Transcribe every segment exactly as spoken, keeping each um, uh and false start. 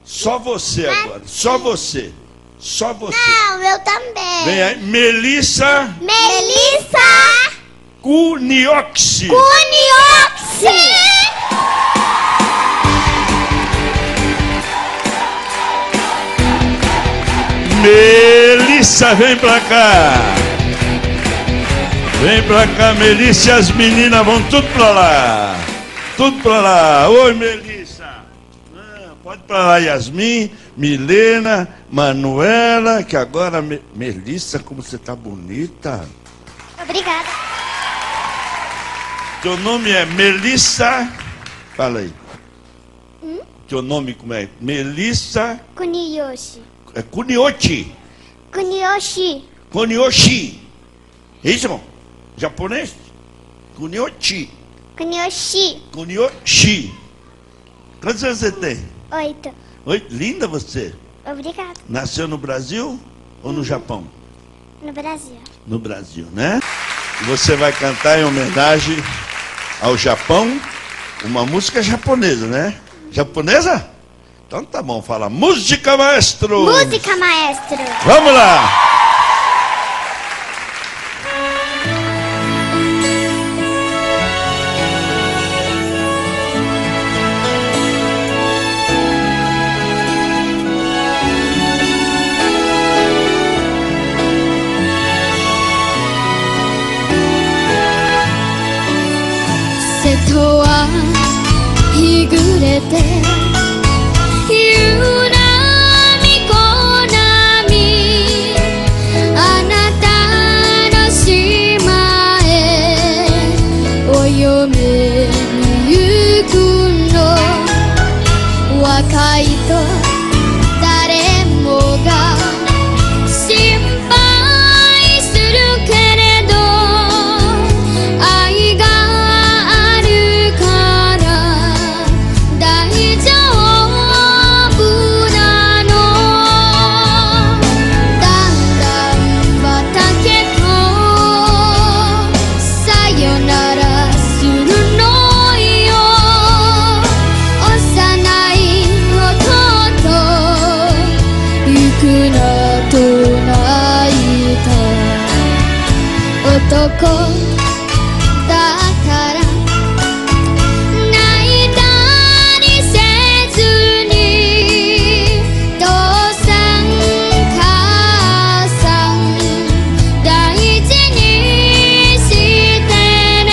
Só você agora. Só você. Só você. Não, eu também. Vem aí. Melissa. Melissa. Cunioxi. Cunioxi. Melissa, vem pra cá. Vem pra cá, Melissa. E as meninas vão tudo pra lá. Tudo pra lá. Oi, Melissa. Ah, pode pra lá, Yasmin, Milena, Manuela, que agora... Me... Melissa, como você tá bonita. Obrigada. Teu nome é Melissa... Fala aí. Hum? Teu nome como é? Melissa... Kunioshi. É Kuniochi. Kunioshi. Kunioshi. É isso, irmão? Japonês? Kuniochi. Kunioshi. Kunioshi. Quantos anos você tem? Oito. Oi, linda você. Obrigada. Nasceu no Brasil ou no Japão? No Brasil. No Brasil, né? E você vai cantar em homenagem ao Japão uma música japonesa, né? Japonesa? Então tá bom, fala música, maestro! Música, maestro! Vamos lá! 瀬戸は日暮れて夕波小波あなたの島へお嫁に行くの若いと誰もが心配するけれど愛があるから大丈夫なのだんだん畑とさよならするのよ幼い弟行くなと泣いた男だから泣いたりせずに父さん母さん大事にしてね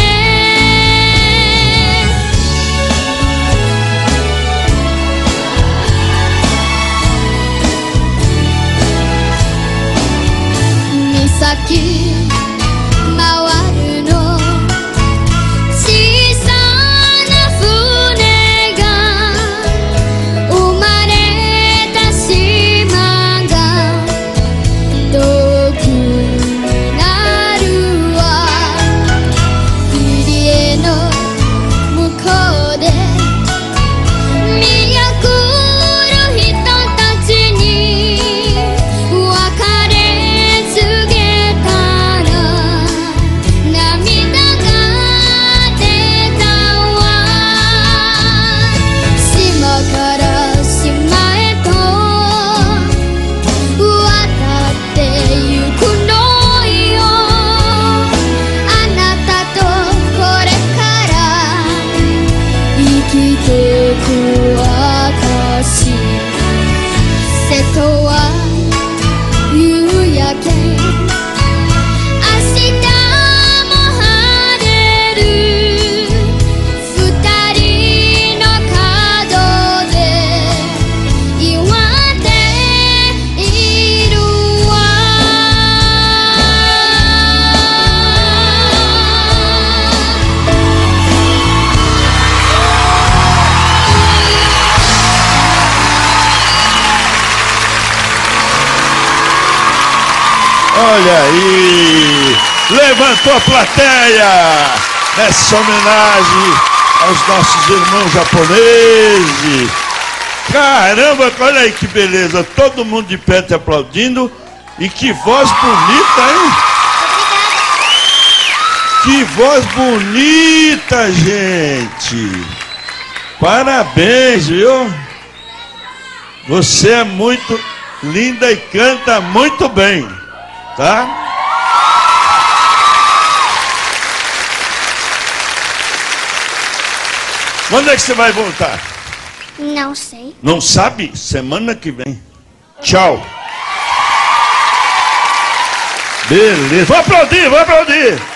岬回るの小さな船が生まれた島が遠くになるわ入り江の向こうで見送る人たちに別れ告げたら涙が出たわ島から島へと渡ってゆくのよあなたとこれから生きてく証瀬戸は夕焼け明日も晴れる二人の角で祝っているわ Olha aí! Levantou a plateia nessa homenagem aos nossos irmãos japoneses. Caramba, olha aí que beleza! Todo mundo de pé te aplaudindo. E que voz bonita, hein? Que voz bonita, gente! Parabéns, viu? Você é muito linda e canta muito bem, tá? Quando é que você vai voltar? Não sei. Não sabe? Semana que vem. Tchau. Beleza. Vou aplaudir, vou aplaudir.